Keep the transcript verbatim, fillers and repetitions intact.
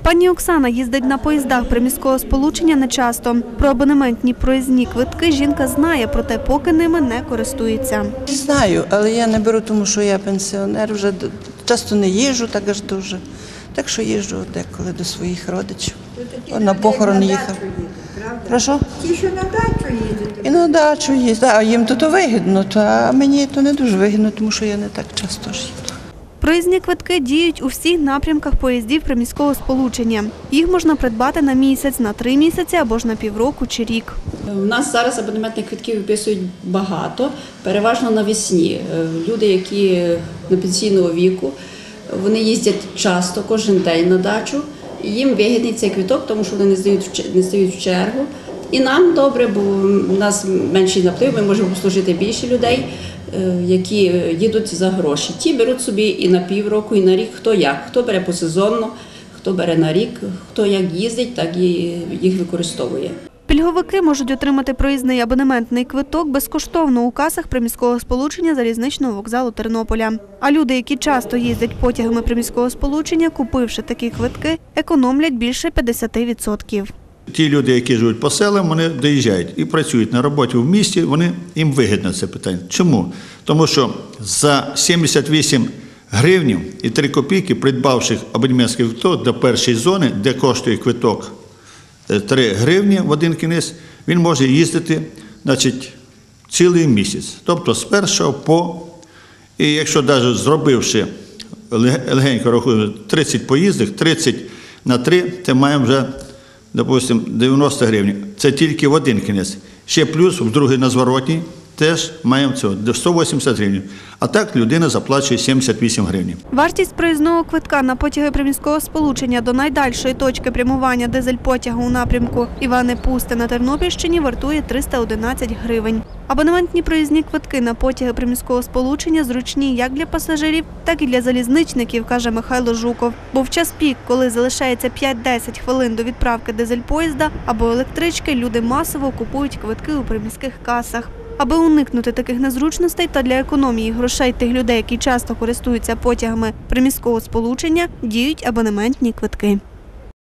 Пані Оксана їздить на поїздах приміського сполучення нечасто. Про абонементні проїзні квитки жінка знає, проте поки ними не користується. Знаю, але я не беру, тому що я пенсіонер, вже часто не їжджу так аж дуже. Так що їжджу деколи до своїх родичів. На похорон їхав. Прошу? Ті, що на дачу їздять. І на дачу їздять, а їм то, то вигідно, то, а мені то не дуже вигідно, тому що я не так часто ж їду. Проїзні квитки діють у всіх напрямках поїздів приміського сполучення. Їх можна придбати на місяць, на три місяці або ж на півроку чи рік. У нас зараз абонементних квитків виписують багато, переважно навесні. Люди, які на пенсійного віку, вони їздять часто, кожен день на дачу. І їм вигідний цей квиток, тому що вони не стають, не стають в чергу. І нам добре, бо у нас менший наплив, ми можемо обслужити більше людей, які їдуть за гроші. Ті беруть собі і на півроку, і на рік, хто як. Хто бере посезонно, хто бере на рік, хто як їздить, так і їх використовує. Пільговики можуть отримати проїзний абонементний квиток безкоштовно у касах приміського сполучення залізничного вокзалу Тернополя. А люди, які часто їздять потягами приміського сполучення, купивши такі квитки, економлять більше п'ятдесят відсотків. Ті люди, які живуть по селам, вони доїжджають і працюють на роботі в місті, вони, їм вигідно це питання. Чому? Тому що за сімдесят вісім гривень і три копійки, придбавши абонементський квиток до першої зони, де коштує квиток три гривні в один кінець, він може їздити, значить, цілий місяць. Тобто з першого по, і якщо навіть зробивши легенько рахуємо тридцять поїздок, тридцять на три, то маємо вже, допустимо, дев'яносто гривень. Це тільки в один кінець. Ще плюс, в другий на зворотній, теж маємо цього, сто вісімдесят гривень. А так людина заплачує сімдесят вісім гривень. Вартість проїзного квитка на потяги приміського сполучення до найдальшої точки прямування дизель-потягу у напрямку Іване-Пусте на Тернопільщині вартує триста одинадцять гривень. Абонементні проїзні квитки на потяги приміського сполучення зручні як для пасажирів, так і для залізничників, каже Михайло Жуков. Бо в час пік, коли залишається п'ять-десять хвилин до відправки дизель-поїзда або електрички, люди масово купують квитки у приміських касах. Аби уникнути таких незручностей та для економії грошей тих людей, які часто користуються потягами приміського сполучення, діють абонементні квитки.